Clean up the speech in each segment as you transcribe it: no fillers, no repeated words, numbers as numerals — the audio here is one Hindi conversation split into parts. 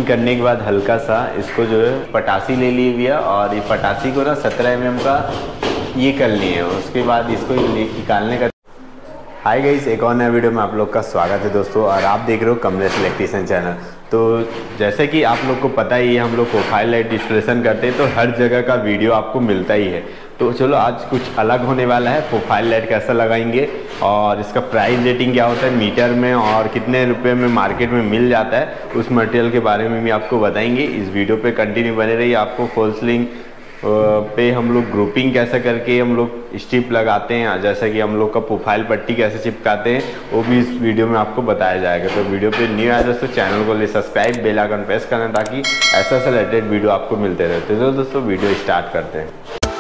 करने के बाद हल्का सा इसको जो है पटासी ले ली भैया, और ये पटासी को ना 17 mm का ये कर लिए। उसके बाद इसको निकालने का। हाय गाइस, एक और नया वीडियो में आप लोग का स्वागत है दोस्तों, और आप देख रहे हो कमलेश इलेक्ट्रीशियन चैनल। तो जैसे कि आप लोग को पता ही है, हम लोग प्रोफाइल लाइट इंस्टॉलेशन करते हैं तो हर जगह का वीडियो आपको मिलता ही है। तो चलो आज कुछ अलग होने वाला है। प्रोफाइल लाइट कैसा लगाएंगे और इसका प्राइस रेटिंग क्या होता है मीटर में, और कितने रुपए में मार्केट में मिल जाता है, उस मटेरियल के बारे में भी आपको बताएंगे। इस वीडियो पे कंटिन्यू बने रहिए। आपको फॉल सीलिंग पे हम लोग ग्रुपिंग कैसे करके हम लोग स्ट्रिप लगाते हैं, जैसे कि हम लोग का प्रोफाइल पट्टी कैसे चिपकाते हैं, वो भी इस वीडियो में आपको बताया जाएगा। तो वीडियो पे न्यू आए दोस्तों, चैनल को ले सब्सक्राइब, बेल आइकन प्रेस करना ताकि ऐसा रिलेटेड वीडियो आपको मिलते रहते हैं। तो दोस्तों वीडियो स्टार्ट करते हैं।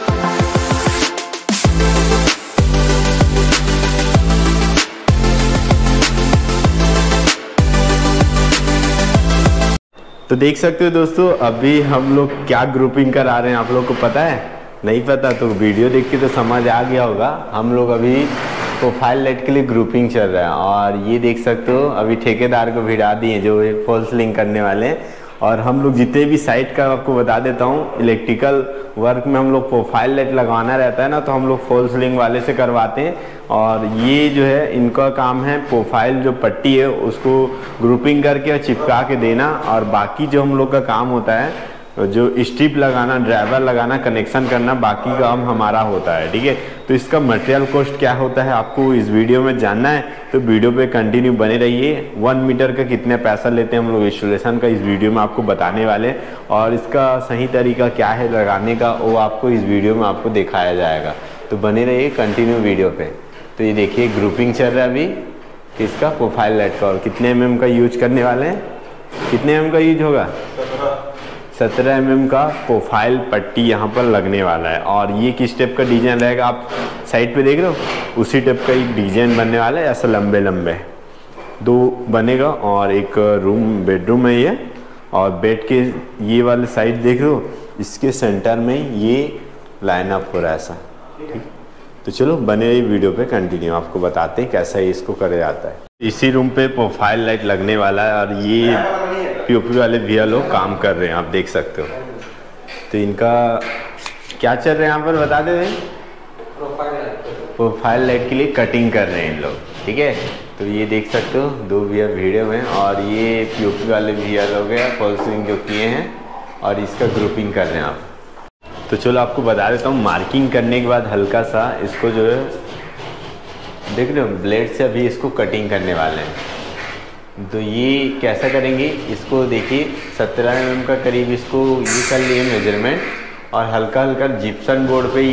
तो देख सकते हो दोस्तों, अभी हम लोग क्या ग्रुपिंग करा रहे हैं, आप लोग को पता है? नहीं पता तो वीडियो देख के तो समझ आ गया होगा। हम लोग अभी प्रोफाइल लाइट के लिए ग्रुपिंग चल रहा है, और ये देख सकते हो अभी ठेकेदार को भिड़ा दिए जो फॉल सीलिंग करने वाले हैं। और हम लोग जितने भी साइट का आपको बता देता हूँ, इलेक्ट्रिकल वर्क में हम लोग प्रोफाइल लाइट लगवाना रहता है ना, तो हम लोग फॉल सीलिंग वाले से करवाते हैं। और ये जो है इनका काम है प्रोफाइल जो पट्टी है उसको ग्रुपिंग करके और चिपका के देना, और बाकी जो हम लोग का काम होता है जो स्ट्रिप लगाना, ड्राइवर लगाना, कनेक्शन करना, बाकी काम हमारा होता है। ठीक है, तो इसका मटेरियल कॉस्ट क्या होता है आपको इस वीडियो में जानना है तो वीडियो पे कंटिन्यू बने रहिए। 1 मीटर का कितने पैसा लेते हैं हम लोग इंस्टॉलेशन का, इस वीडियो में आपको बताने वाले, और इसका सही तरीका क्या है लगाने का वो आपको इस वीडियो में आपको दिखाया जाएगा। तो बने रहिए कंटिन्यू वीडियो पे। तो ये देखिए ग्रुपिंग चल रहा है अभी किसका, प्रोफाइल लाइट का। और कितने mm का यूज करने वाले हैं, कितने mm का यूज होगा? 17 mm का प्रोफाइल पट्टी यहाँ पर लगने वाला है। और ये किस टाइप का डिजाइन रहेगा, आप साइड पे देख रहे हो उसी टाइप का एक डिजाइन बनने वाला है। ऐसा लंबे लंबे 2 बनेगा, और एक रूम बेडरूम है ये, और बेड के ये वाले साइड देख रहे हो, इसके सेंटर में ये लाइन अप हो रहा है ऐसा। ठीक, तो चलो बने रही वीडियो पे कंटिन्यू, आपको बताते हैं कैसा ही इसको करे जाता है। इसी रूम पे प्रोफाइल लाइट लगने वाला है, और ये पीओपी वाले भैया लोग काम कर रहे हैं, आप देख सकते हो। तो इनका क्या चल रहा है यहाँ पर बता दे। प्रोफाइल लाइट के लिए कटिंग कर रहे हैं इन लोग। ठीक है, तो ये देख सकते हो 2 भैया वीडियो में, और ये पीओपी वाले भैया लोग हैं फॉल सीलिंग जो किए हैं, और इसका ग्रुपिंग कर रहे हैं आप। तो चलो आपको बता देता हूँ। मार्किंग करने के बाद हल्का सा इसको जो है देख रहे हो ब्लेड से अभी इसको कटिंग करने वाले हैं। तो ये कैसा करेंगे इसको देखिए, 17 mm का करीब इसको ये कर लिए मेजरमेंट, और हल्का हल्का जिप्सन बोर्ड पे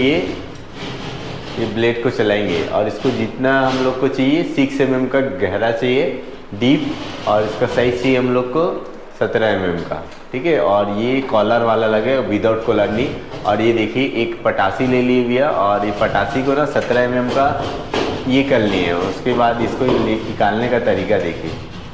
ये ब्लेड को चलाएंगे। और इसको जितना हम लोग को चाहिए 6 mm का गहरा चाहिए डीप, और इसका साइज चाहिए हम लोग को 17 mm का। ठीक है, और ये कॉलर वाला लगे, विदाउट कॉलर नहीं। और ये देखिए एक पटासी ले लिए भैया, और ये पटासी को ना 17 mm का ये कर लिए हैं। उसके बाद इसको निकालने का तरीका देखिए।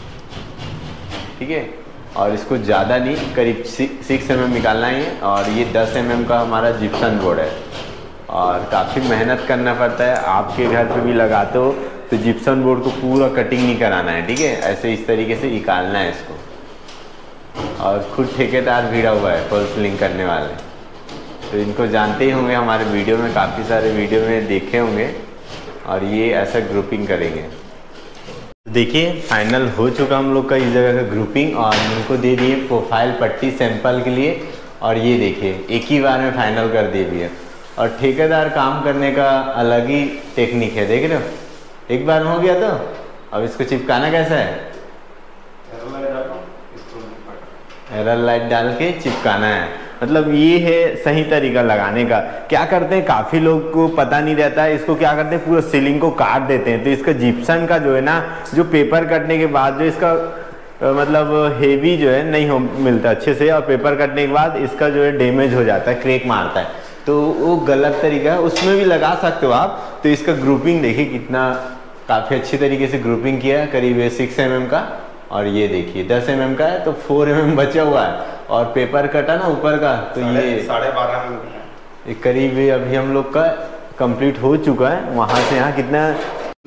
ठीक है, और इसको ज़्यादा नहीं, करीब 6 mm निकालना है। और ये 10 mm का हमारा जिप्सन बोर्ड है, और काफ़ी मेहनत करना पड़ता है। आपके घर पे भी लगाते हो तो जिप्सन बोर्ड को पूरा कटिंग नहीं कराना है। ठीक है, ऐसे इस तरीके से निकालना है इसको। और खुद ठेकेदार भिड़ा हुआ है फॉल सीलिंग करने वाले, तो इनको जानते ही होंगे, हमारे वीडियो में काफ़ी सारे वीडियो में देखे होंगे। और ये ऐसा ग्रुपिंग करेंगे। देखिए फाइनल हो चुका हम लोग का इस जगह का ग्रुपिंग, और उनको दे दिए प्रोफाइल पट्टी सैंपल के लिए। और ये देखिए एक ही बार में फाइनल कर दिए भैया। और ठेकेदार काम करने का अलग ही टेक्निक है, देख रहे हो, एक बार में हो गया। तो अब इसको चिपकाना कैसा है, एरर लाइट डाल के चिपकाना है। मतलब ये है सही तरीका लगाने का। क्या करते हैं, काफ़ी लोग को पता नहीं रहता है, इसको क्या करते हैं पूरा सीलिंग को काट देते हैं। तो इसका जिप्सन का जो है ना, जो पेपर कटने के बाद जो इसका मतलब हेवी जो है नहीं हो मिलता अच्छे से, और पेपर कटने के बाद इसका जो है डैमेज हो जाता है, क्रैक मारता है। तो वो गलत तरीका है, उसमें भी लगा सकते हो आप। तो इसका ग्रुपिंग देखिए कितना काफ़ी अच्छी तरीके से ग्रुपिंग किया है, करीब 6 mm का। और ये देखिए 10 mm का है, तो 4 mm बचा हुआ है। और पेपर कटा ना ऊपर का, तो ये 12.5 करीब अभी हम लोग का कंप्लीट हो चुका है। वहाँ से यहाँ कितना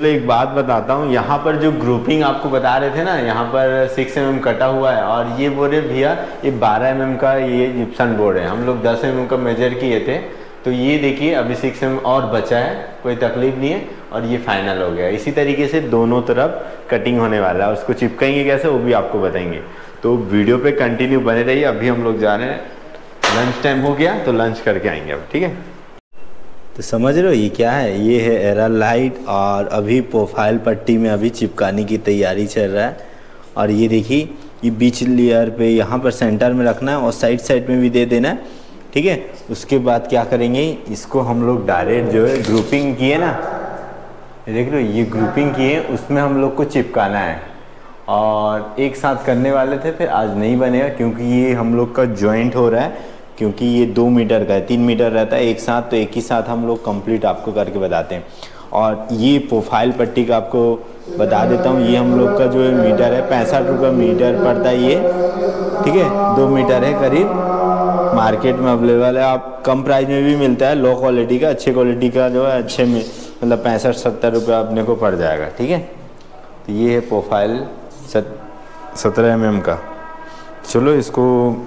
एक बात बताता हूँ, यहाँ पर जो ग्रुपिंग आपको बता रहे थे ना, यहाँ पर 6 mm कटा हुआ है और ये बोल रहे भैया ये 12 mm का ये जिप्सन बोर्ड है। हम लोग 10 mm का मेजर किए थे, तो ये देखिए अभी 6 mm और बचा है, कोई तकलीफ नहीं है और ये फाइनल हो गया। इसी तरीके से दोनों तरफ कटिंग होने वाला है। उसको चिपकाएंगे कैसे वो भी आपको बताएंगे, तो वीडियो पे कंटिन्यू बने रहिए। अभी हम लोग जा रहे हैं, लंच टाइम हो गया तो लंच करके आएंगे अब, ठीक है। तो समझ रहे हो ये क्या है, ये है एरर लाइट और अभी प्रोफाइल पट्टी में अभी चिपकाने की तैयारी चल रहा है। और ये देखिए ये बीच लेयर पे यहाँ पर सेंटर में रखना है और साइड में भी दे देना है, ठीक है। उसके बाद क्या करेंगे, इसको हम लोग डायरेक्ट जो है ग्रुपिंग किए ना, देख लो ये ग्रुपिंग किए, उसमें हम लोग को चिपकाना है। और एक साथ करने वाले थे, फिर आज नहीं बनेगा क्योंकि ये हम लोग का जॉइंट हो रहा है, क्योंकि ये 2 मीटर का है, 3 मीटर रहता है एक साथ, तो एक ही साथ हम लोग कंप्लीट आपको करके बताते हैं। और ये प्रोफाइल पट्टी का आपको बता देता हूँ, ये हम लोग का जो है मीटर है 65 रुपये मीटर पड़ता है ये, ठीक है। 2 मीटर है करीब, मार्केट में अवेलेबल है, आप कम प्राइस में भी मिलता है। लो क्वालिटी का, अच्छे क्वालिटी का जो है अच्छे में मतलब 65-70 रुपये अपने को पड़ जाएगा, ठीक है। तो ये है प्रोफाइल 17 mm का। चलो इसको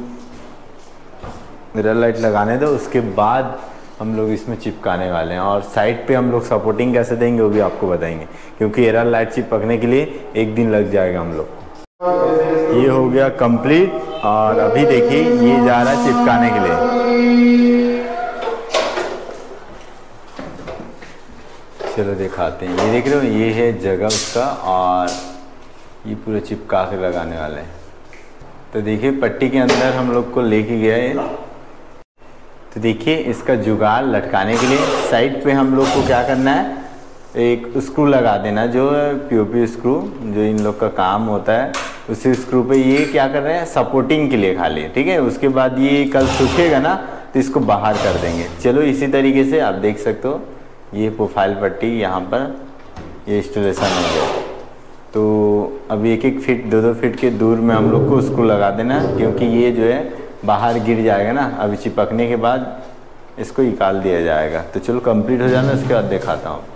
मिरर लाइट लगाने दो, उसके बाद हम लोग इसमें चिपकाने वाले हैं। और साइड पे हम लोग सपोर्टिंग कैसे देंगे वो भी आपको बताएंगे, क्योंकि एरर लाइट चिपकने के लिए 1 दिन लग जाएगा हम लोग को। ये हो गया कंप्लीट और अभी देखिए ये जा रहा है चिपकाने के लिए। चलो दिखाते हैं, ये देख रहे हो ये है जगह उसका और ये पूरा चिपका के लगाने वाले हैं। तो देखिए पट्टी के अंदर हम लोग को लेके गया है। तो देखिए इसका जुगाड़ लटकाने के लिए साइड पे हम लोग को क्या करना है, एक स्क्रू लगा देना, जो पीओपी स्क्रू जो इन लोग का काम होता है, उसी स्क्रू पे ये क्या कर रहे हैं सपोर्टिंग के लिए खाली, ठीक है। उसके बाद ये कल सूखेगा ना तो इसको बाहर कर देंगे। चलो इसी तरीके से आप देख सकते हो ये प्रोफाइल पट्टी यहाँ पर ये इंस्टॉलेशन हो गया। तो अभी 1-1 फीट 2-2 फीट के दूर में हम लोग को स्क्रू लगा देना, क्योंकि ये जो है बाहर गिर जाएगा ना, अभी चिपकने के बाद इसको निकाल दिया जाएगा। तो चलो कंप्लीट हो जाना, उसके बाद दिखाता हूँ।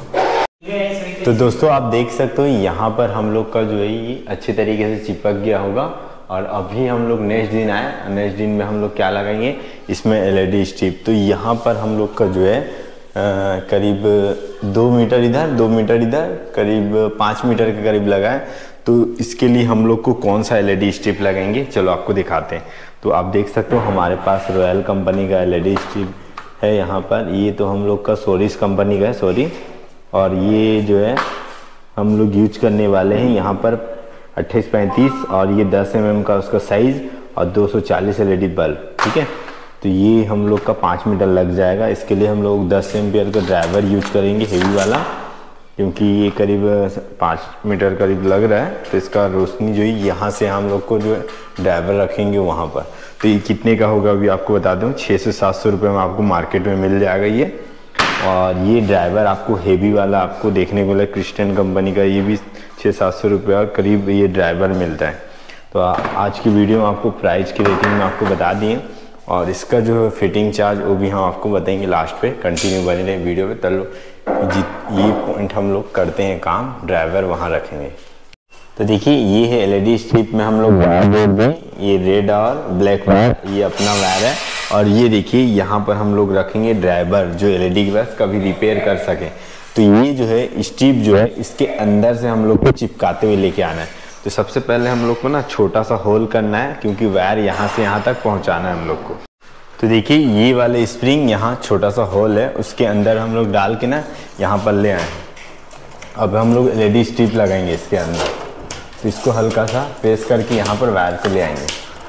तो दोस्तों आप देख सकते हो यहाँ पर हम लोग का जो है ये अच्छे तरीके से चिपक गया होगा। और अभी हम लोग नेक्स्ट दिन आए, नेक्स्ट दिन में हम लोग क्या लगाएंगे इसमें LED स्ट्रिप। तो यहाँ पर हम लोग का जो है करीब 2 मीटर इधर 2 मीटर इधर, करीब 5 मीटर के करीब लगाए। तो इसके लिए हम लोग को कौन सा LED स्ट्रिप लगाएंगे चलो आपको दिखाते हैं। तो आप देख सकते हो हमारे पास रॉयल कंपनी का LED स्ट्रिप है यहाँ पर। ये तो हम लोग का सोरिस कंपनी का है, सॉरी। और ये जो है हम लोग यूज करने वाले हैं यहाँ पर 28-35 और ये 10 mm का उसका साइज़ और 240 LED बल्ब, ठीक है। तो ये हम लोग का 5 मीटर लग जाएगा। इसके लिए हम लोग 10 एम्पियर का ड्राइवर यूज करेंगे हेवी वाला, क्योंकि ये करीब 5 मीटर करीब लग रहा है। तो इसका रोशनी जो है यहाँ से हम लोग को जो है ड्राइवर रखेंगे वहाँ पर। तो ये कितने का होगा अभी आपको बता दूँ, 600 से 700 रुपये में आपको मार्केट में मिल जाएगा ये। और ये ड्राइवर आपको हेवी वाला आपको देखने को मिला क्रिस्टन कंपनी का, ये भी 600-700 रुपये करीब ये ड्राइवर मिलता है। तो आज की वीडियो में आपको प्राइस की रेटिंग में आपको बता दिए और इसका जो फिटिंग चार्ज वो भी हम आपको बताएंगे लास्ट पे। कंटिन्यू बने रहे वीडियो पे। चलो ये पॉइंट हम लोग करते हैं काम, ड्राइवर वहाँ रखेंगे। तो देखिए ये है LED स्ट्रिप में हम लोग वायर जोड़ दें, ये रेड और ब्लैक वायर ये अपना वायर है। और ये देखिए यहाँ पर हम लोग रखेंगे ड्राइवर जो LED के पास कभी रिपेयर कर सके। तो ये जो है स्ट्रिप जो है इसके अंदर से हम लोग को चिपकाते हुए लेके आना है। तो सबसे पहले हम लोग को ना छोटा सा होल करना है, क्योंकि वायर यहाँ से यहाँ तक पहुँचाना है हम लोग को। तो देखिए ये वाले स्प्रिंग यहाँ छोटा सा होल है, उसके अंदर हम लोग डाल के ना यहाँ पर ले आए। अब हम लोग LED स्ट्रिप लगाएंगे इसके अंदर। तो इसको हल्का सा प्रेस करके यहाँ पर वायर पे ले आएंगे।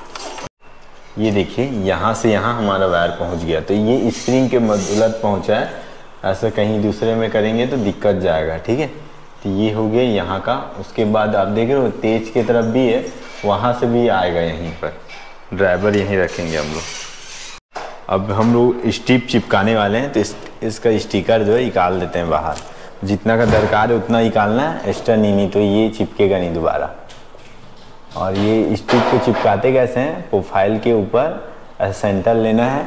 ये देखिए यहाँ से यहाँ हमारा वायर पहुँच गया। तो ये स्प्रिंग के मदद पहुँचा है, ऐसा कहीं दूसरे में करेंगे तो दिक्कत जाएगा, ठीक है। तो ये हो गया यहाँ का। उसके बाद आप देख रहे हो तेज की तरफ भी है, वहाँ से भी आएगा यहीं पर। ड्राइवर यहीं रखेंगे हम लोग। अब हम लोग स्ट्रिप चिपकाने वाले हैं, तो इसका स्टिकर जो है निकाल देते हैं बाहर। जितना का दरकार है उतना निकालना है, एक्स्ट्रा नहीं तो ये चिपकेगा नहीं दोबारा। और ये स्ट्रिप को चिपकाते कैसे हैं, प्रोफाइल के ऊपर ऐसा सेंटर लेना है,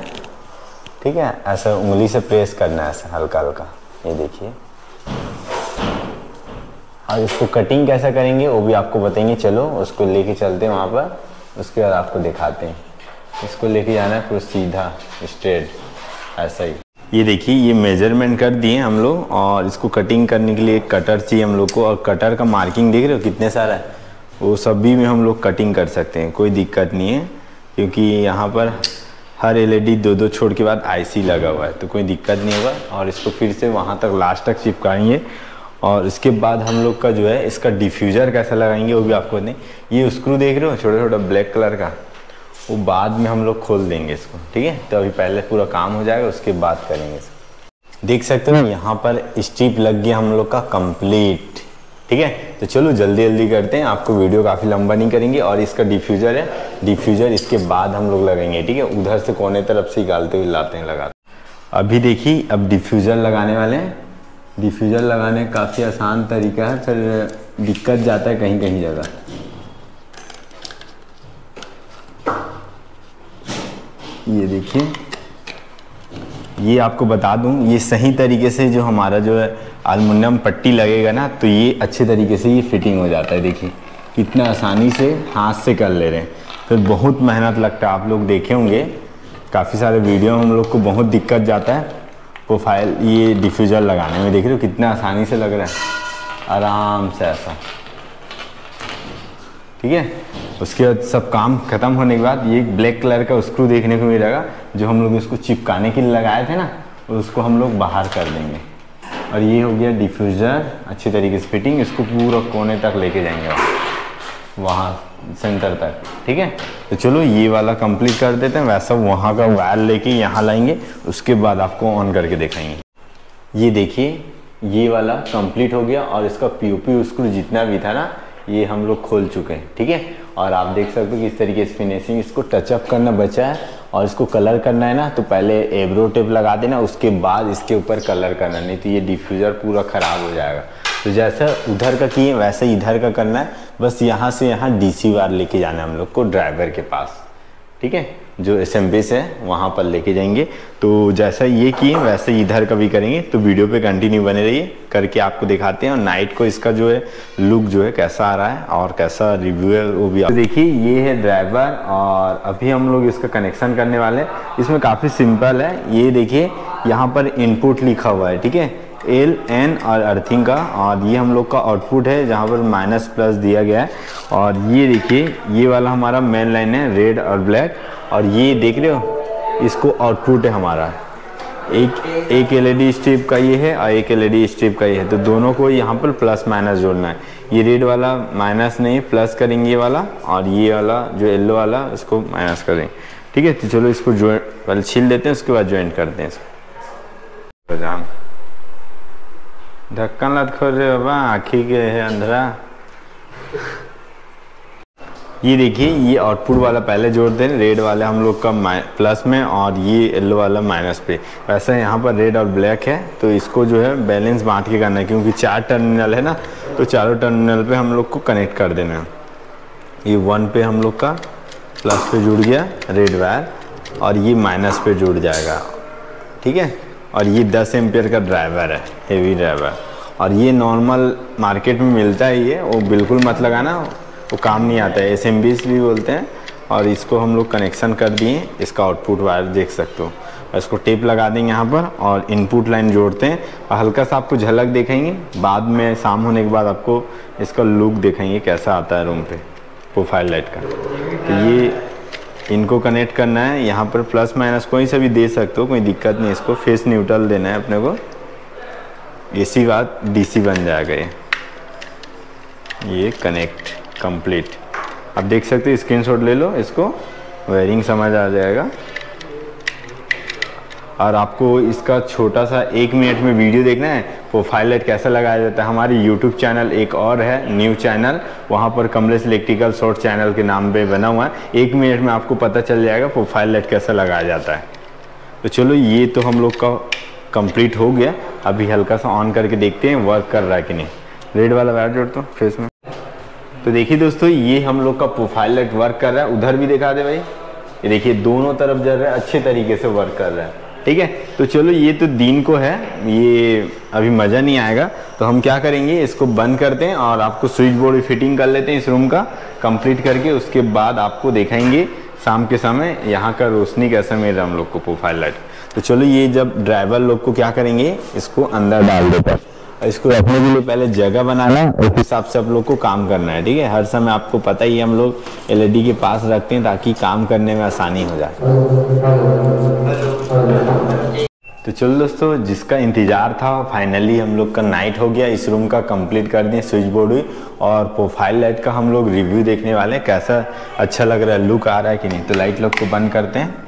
ठीक है। ऐसा उंगली से प्रेस करना है, ऐसा हल्का हल्का। ये देखिए और इसको कटिंग कैसा करेंगे वो भी आपको बताएंगे। चलो उसको लेके चलते हैं वहाँ पर, उसके बाद आपको दिखाते हैं। इसको लेके जाना है पूरा सीधा स्ट्रेट ऐसा ही। ये देखिए ये मेजरमेंट कर दिए हम लोग, और इसको कटिंग करने के लिए कटर चाहिए हम लोग को। और कटर का मार्किंग देख रहे हो कितने सारा है, वो सभी में हम लोग कटिंग कर सकते हैं, कोई दिक्कत नहीं है। क्योंकि यहाँ पर हर LED 2-2 छोड़ के बाद IC लगा हुआ है, तो कोई दिक्कत नहीं होगा। और इसको फिर से वहाँ तक लास्ट तक चिपकाएंगे। और इसके बाद हम लोग का जो है इसका डिफ्यूज़र कैसा लगाएंगे वो भी आपको बताएं। ये स्क्रू देख रहे हो छोटा छोटा ब्लैक कलर का, वो बाद में हम लोग खोल देंगे इसको, ठीक है। तो अभी पहले पूरा काम हो जाएगा, उसके बाद करेंगे इसको। देख सकते हो यहाँ पर स्ट्रिप लग गया हम लोग का कंप्लीट, ठीक है। तो चलो जल्दी जल्दी करते हैं, आपको वीडियो काफ़ी लंबा नहीं करेंगे। और इसका डिफ्यूज़र है, डिफ्यूज़र इसके बाद हम लोग लगाएंगे, ठीक है। उधर से कोने तरफ से निकालते हुए लाते हैं लगाते। अभी देखिए अब डिफ्यूज़र लगाने वाले हैं। डिफ्यूज़र लगाने काफ़ी आसान तरीका है, फिर दिक्कत जाता है कहीं कहीं जगह। ये देखिए, ये आपको बता दूं, ये सही तरीके से जो हमारा जो है एल्युमिनियम पट्टी लगेगा ना, तो ये अच्छे तरीके से ये फिटिंग हो जाता है। देखिए कितना आसानी से हाथ से कर ले रहे हैं, फिर बहुत मेहनत लगता है। आप लोग देखे होंगे काफ़ी सारे वीडियो में हम लोग को बहुत दिक्कत जाता है प्रोफाइल ये डिफ्यूज़र लगाने में। देख रहे हो कितना आसानी से लग रहा है, आराम से ऐसा, ठीक है। उसके बाद सब काम खत्म होने के बाद ये ब्लैक कलर का स्क्रू देखने को मिलेगा, जो हम लोग इसको चिपकाने के लिए लगाए थे ना, उसको हम लोग बाहर कर देंगे। और ये हो गया डिफ्यूज़र अच्छी तरीके से फिटिंग। इसको पूरा कोने तक लेके जाएंगे वहाँ सेंटर तक, ठीक है। तो चलो ये वाला कंप्लीट कर देते हैं। वैसा वहाँ का वायर लेके यहाँ लाएंगे, उसके बाद आपको ऑन करके दिखाएंगे। ये देखिए ये वाला कंप्लीट हो गया, और इसका POP स्क्रू जितना भी था ना ये हम लोग खोल चुके हैं, ठीक है। और आप देख सकते हो कि इस तरीके से फिनिशिंग, इसको टचअप करना बचा है। और इसको कलर करना है ना, तो पहले एब्रो टेप लगा देना, उसके बाद इसके ऊपर कलर करना, नहीं तो ये डिफ्यूज़र पूरा ख़राब हो जाएगा। तो जैसा उधर का किए वैसे इधर का करना है। बस यहाँ से यहाँ DC वायर लेके जाना है हम लोग को ड्राइवर के पास, ठीक है। जो असेंबली है वहाँ पर लेके जाएंगे। तो जैसा ये किए वैसे इधर का भी करेंगे। तो वीडियो पे कंटिन्यू बने रहिए, करके आपको दिखाते हैं। और नाइट को इसका जो है लुक जो है कैसा आ रहा है और कैसा रिव्यू है वो भी। तो देखिए ये है ड्राइवर, और अभी हम लोग इसका कनेक्शन करने वाले हैं। इसमें काफ़ी सिंपल है। ये देखिए यहाँ पर इनपुट लिखा हुआ है, ठीक है, L N और अर्थिंग का। और ये हम लोग का आउटपुट है जहाँ पर माइनस प्लस दिया गया है। और ये देखिए ये वाला हमारा मेन लाइन है रेड और ब्लैक। और ये देख रहे हो इसको आउटपुट है हमारा, एक LED स्ट्रिप का ये है और एक LED स्ट्रिप का ये है। तो दोनों को यहाँ पर प्लस माइनस जोड़ना है। ये रेड वाला माइनस नहीं प्लस करेंगे ये वाला, और ये वाला जो येलो वाला इसको माइनस करेंगे, ठीक है। तो चलो इसको ज्वाइंट पहले छील देते हैं, उसके बाद ज्वाइंट करते हैं इसको। जान ढक्कन लत खोल रहे बाबा, आँखी के है अंधेरा। ये देखिए ये आउटपुट वाला पहले जोड़ दें, रेड वाले हम लोग का प्लस में और ये येलो वाला माइनस पे। वैसे यहाँ पर रेड और ब्लैक है, तो इसको जो है बैलेंस बांट के करना है, क्योंकि 4 टर्मिनल है ना, तो चारों टर्मिनल पे हम लोग को कनेक्ट कर देना है। ये 1 पे हम लोग का प्लस पे जुड़ गया रेड वायर, और ये माइनस पे जुड़ जाएगा, ठीक है। और ये 10 एम्पियर का ड्राइवर है, हेवी ड्राइवर। और ये नॉर्मल मार्केट में मिलता है, ये वो बिल्कुल मत लगाना, वो काम नहीं आता है, SMBs भी बोलते हैं। और इसको हम लोग कनेक्शन कर दिए, इसका आउटपुट वायर देख सकते हो। इसको टेप लगा देंगे यहाँ पर, और इनपुट लाइन जोड़ते हैं। और हल्का सा आपको झलक दिखाएंगे, बाद में शाम होने के बाद आपको इसका लुक दिखाएंगे कैसा आता है रूम पे प्रोफाइल लाइट का। तो ये इनको कनेक्ट करना है, यहाँ पर प्लस माइनस कोई सा भी दे सकते हो, कोई दिक्कत नहीं। इसको फेस न्यूट्रल देना है अपने को, इसी बात DC बन जाएगा ये कनेक्ट कंप्लीट। अब देख सकते हो, स्क्रीनशॉट ले लो, इसको वायरिंग समझ आ जाएगा। और आपको इसका छोटा सा 1 मिनट में वीडियो देखना है प्रोफाइल लाइट कैसा लगाया जाता है। हमारी YouTube चैनल एक और है, न्यू चैनल, वहाँ पर कमलेश इलेक्ट्रिकल शॉर्ट चैनल के नाम पे बना हुआ है। 1 मिनट में आपको पता चल जाएगा प्रोफाइल लाइट कैसा लगाया जाता है। तो चलो ये तो हम लोग का कंप्लीट हो गया। अभी हल्का सा ऑन करके देखते हैं वर्क कर रहा है कि नहीं। रेड वाला वायर जोड़ता हूँ फेस में। तो देखिए दोस्तों, ये हम लोग का प्रोफाइल लाइट वर्क कर रहा है। उधर भी दिखा दे भाई, ये देखिए दोनों तरफ जल रहा है, अच्छे तरीके से वर्क कर रहा है। ठीक है। तो चलो ये तो दिन को है, ये अभी मज़ा नहीं आएगा, तो हम क्या करेंगे इसको बंद करते हैं और आपको स्विच बोर्ड फिटिंग कर लेते हैं इस रूम का कंप्लीट करके। उसके बाद आपको दिखाएंगे शाम के समय यहाँ का रोशनी कैसा मिल रहा है हम लोग को प्रोफाइल लाइट। तो चलो ये जब ड्राइवर लोग को क्या करेंगे इसको अंदर डाल देते हैं, इसको रखने के लिए पहले जगह बनाना है, उस हिसाब से आप लोग को काम करना है, ठीक है। हर समय आपको पता ही हम लोग LED के पास रखते हैं ताकि काम करने में आसानी हो जाए। तो चलो दोस्तों, जिसका इंतजार था फाइनली हम लोग का नाइट हो गया, इस रूम का कंप्लीट कर दिए स्विच बोर्ड भी, और प्रोफाइल लाइट का हम लोग रिव्यू देखने वाले हैं कैसा अच्छा लग रहा है, लुक आ रहा है कि नहीं। तो लाइट लोग को बंद करते हैं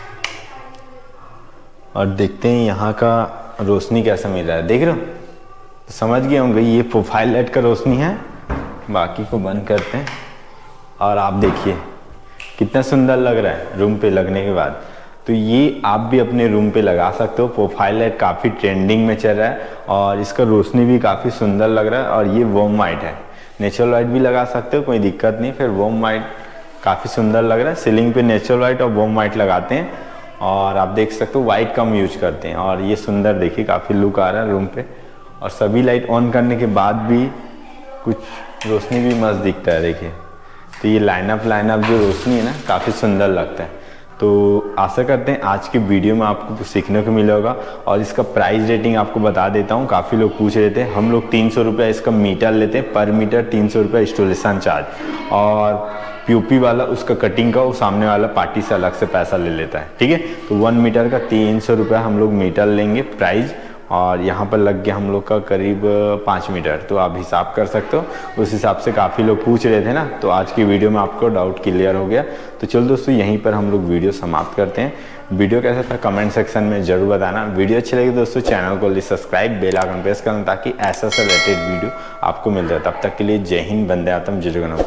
और देखते हैं यहाँ का रोशनी कैसा मिल रहा है। देख रहे हो, तो समझ गए होंगे ये प्रोफाइल लाइट का रोशनी है। बाकी को बंद करते हैं और आप देखिए कितना सुंदर लग रहा है रूम पे लगने के बाद। तो ये आप भी अपने रूम पे लगा सकते हो। प्रोफाइल लाइट काफ़ी ट्रेंडिंग में चल रहा है और इसका रोशनी भी काफ़ी सुंदर लग रहा है। और ये वॉर्म वाइट है, नेचुरल लाइट भी लगा सकते हो, कोई दिक्कत नहीं। फिर वॉर्म वाइट काफ़ी सुंदर लग रहा है। सीलिंग पे नेचुरल लाइट और वॉर्म वाइट लगाते हैं और आप देख सकते हो वाइट कम यूज करते हैं। और ये सुंदर देखिए काफ़ी लुक आ रहा है रूम पे। और सभी लाइट ऑन करने के बाद भी कुछ रोशनी भी मस्त दिखता है, देखिए। तो ये लाइनअप जो रोशनी है ना काफ़ी सुंदर लगता है। तो आशा करते हैं आज की वीडियो में आपको कुछ सीखने को मिला होगा। और इसका प्राइस रेटिंग आपको बता देता हूँ, काफ़ी लोग पूछ रहे थे। हम लोग 300 रुपये इसका मीटर लेते हैं, पर मीटर 300 रुपये इंस्टॉलेशन चार्ज। और POP वाला उसका कटिंग का वो सामने वाला पार्टी से अलग से पैसा ले लेता है, ठीक है। तो 1 मीटर का 300 रुपये हम लोग मीटर लेंगे प्राइस। और यहाँ पर लग गया हम लोग का करीब 5 मीटर, तो आप हिसाब कर सकते हो। उस हिसाब से काफ़ी लोग पूछ रहे थे ना, तो आज की वीडियो में आपको डाउट क्लियर हो गया। तो चलो दोस्तों, यहीं पर हम लोग वीडियो समाप्त करते हैं। वीडियो कैसा था कमेंट सेक्शन में ज़रूर बताना। वीडियो अच्छी लगी दोस्तों, चैनल को सब्सक्राइब, बेल आइकन प्रेस करना ताकि ऐसा रिलेटेड वीडियो आपको मिल जाए। तब तक के लिए जय हिंद, वंदे मातरम, जय जगन्नाथ।